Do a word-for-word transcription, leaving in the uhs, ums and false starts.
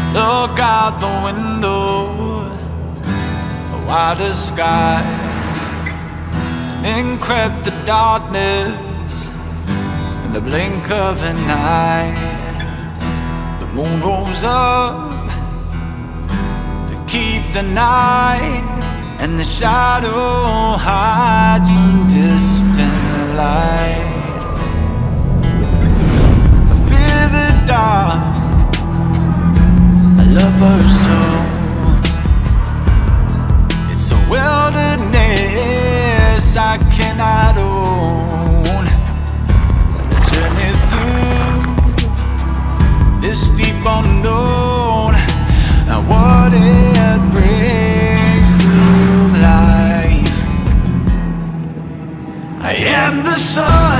Look out the window, a wider sky, in crept the darkness in the blink of an eye. The moon rose up to keep the night, and the shadow hides from distant light. I fear the dark, I love her so. It's a wilderness I cannot own. A journey through this deep unknown, and what it brings to life. I am the sun.